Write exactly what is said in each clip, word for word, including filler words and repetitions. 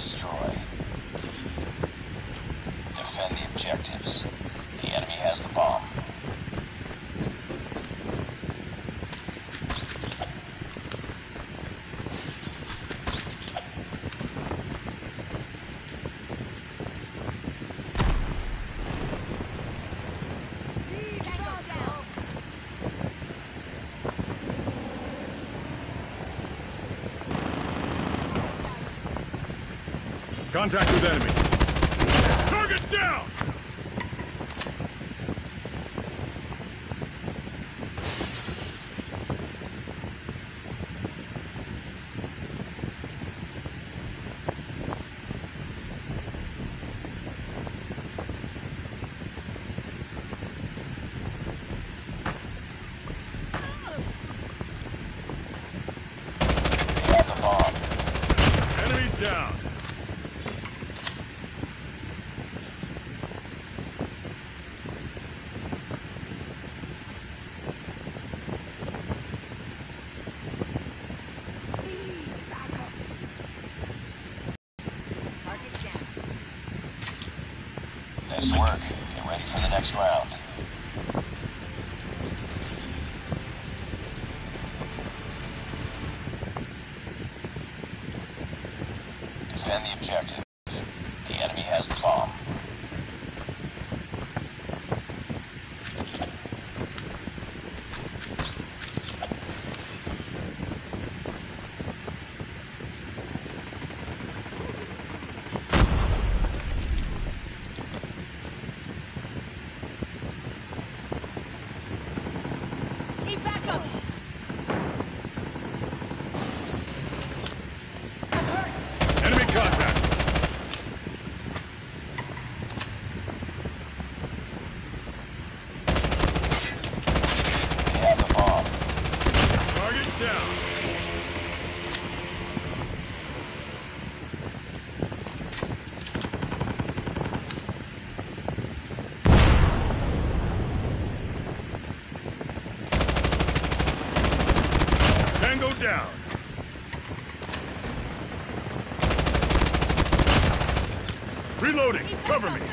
destroy. Defend the objectives. The enemy has the bomb. Contact with enemy. Target down! They have the bomb. Enemy down. Nice work. Get ready for the next round. Defend the objective. The enemy has the bomb. Need backup! I'm hurt! Enemy contact. They have the bomb. Target down. Tango down. Reloading. Cover me.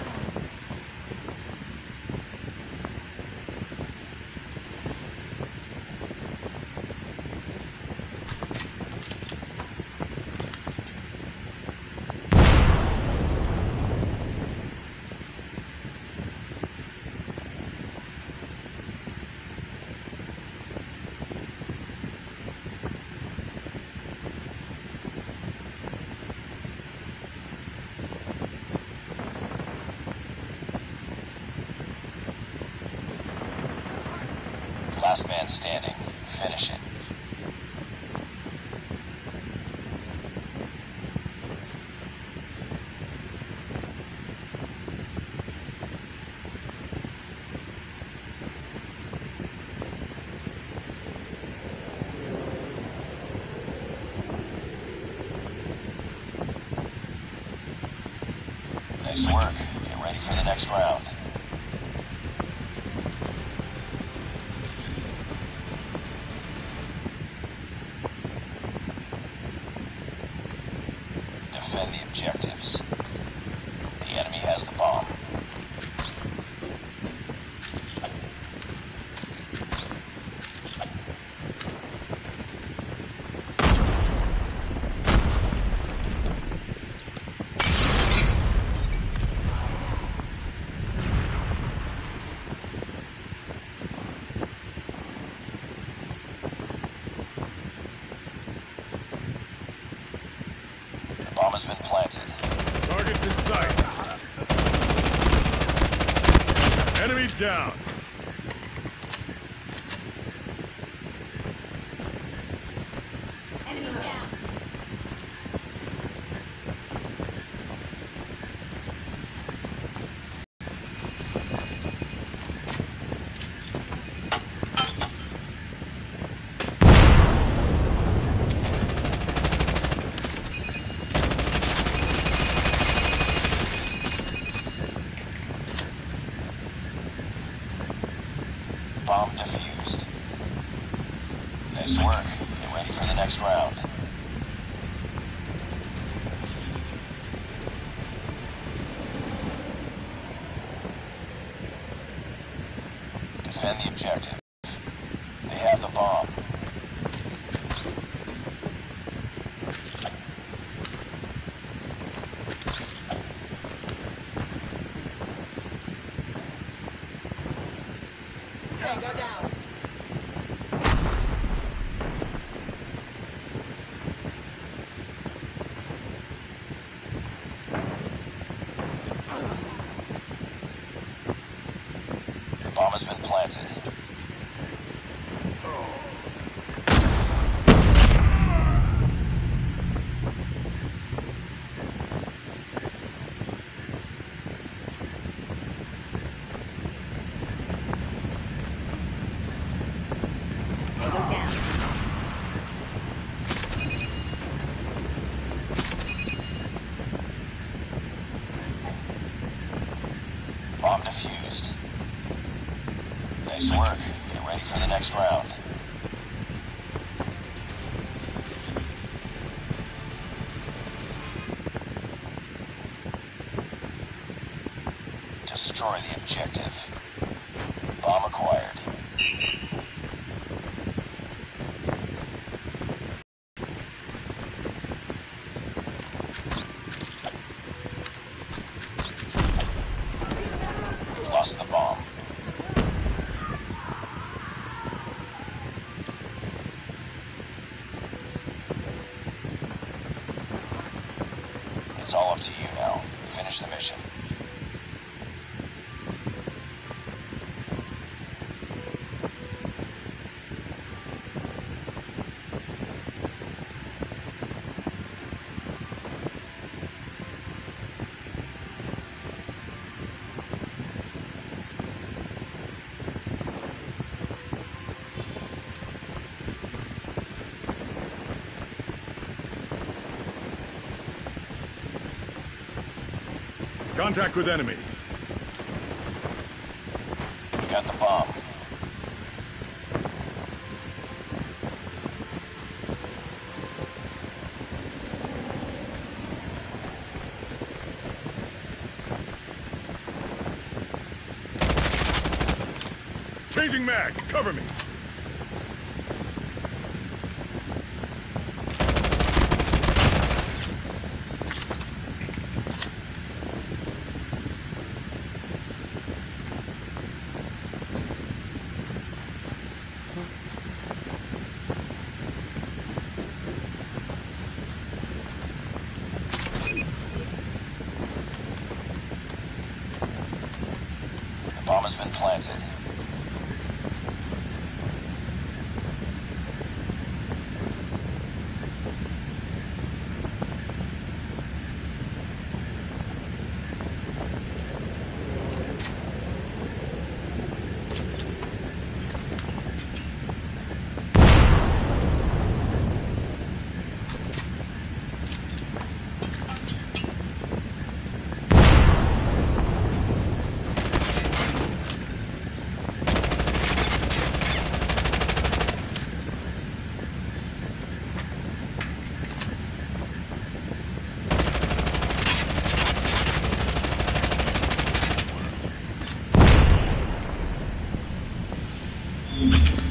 Last man standing. Finish it. Nice work. Get ready for the next round. Defend the objectives. The enemy has the bomb. The bomb has been planted. Targets in sight. Enemy down. Enemy down! Bomb defused. Nice work. Get ready for the next round. Defend the objective. They have the bomb. Tango down. The bomb has been planted. Tango down. Bomb defused. Nice work. Get ready for the next round. Destroy the objective. Bomb acquired. We've lost the bomb. It's all up to you now. Finish the mission. Contact with enemy. We got the bomb. Changing mag. Cover me. The bomb has been planted. You